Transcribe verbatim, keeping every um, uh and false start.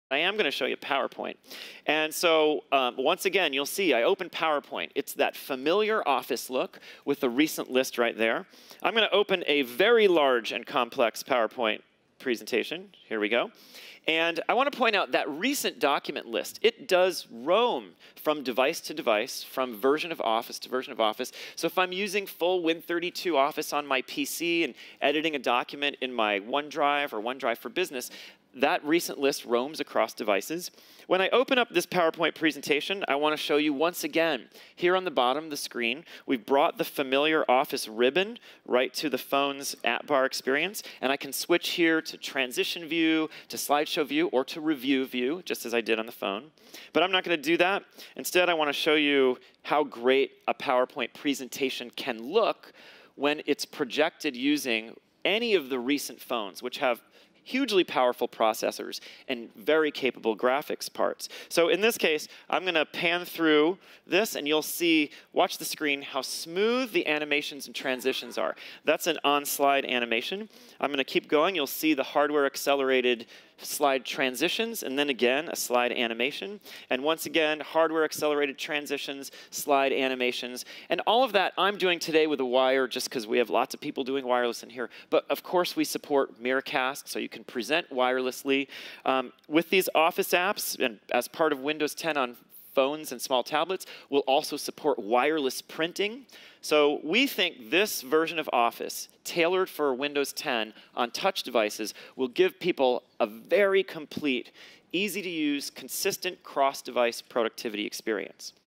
I am going to show you PowerPoint. And so um, once again, you'll see I open PowerPoint. It's that familiar Office look with the recent list right there. I'm going to open a very large and complex PowerPoint presentation. Here we go. And I want to point out that recent document list. It does roam from device to device, from version of Office to version of Office. So if I'm using full Win thirty-two Office on my P C and editing a document in my OneDrive or OneDrive for Business, that recent list roams across devices. When I open up this PowerPoint presentation, I want to show you once again, here on the bottom of the screen, we've brought the familiar Office ribbon right to the phone's app bar experience, and I can switch here to transition view, to slideshow view, or to review view, just as I did on the phone. But I'm not going to do that. Instead, I want to show you how great a PowerPoint presentation can look when it's projected using any of the recent phones, which have hugely powerful processors and very capable graphics parts. So in this case, I'm going to pan through this, and you'll see, watch the screen, how smooth the animations and transitions are. That's an on-slide animation. I'm going to keep going. You'll see the hardware-accelerated slide transitions, and then again, a slide animation. And once again, hardware-accelerated transitions, slide animations. And all of that I'm doing today with a wire just because we have lots of people doing wireless in here. But of course, we support Miracast, so you can present wirelessly. Um, with these Office apps, and as part of Windows ten on phones and small tablets, we'll also support wireless printing. So we think this version of Office, tailored for Windows ten on touch devices, will give people a very complete, easy-to-use, consistent cross-device productivity experience.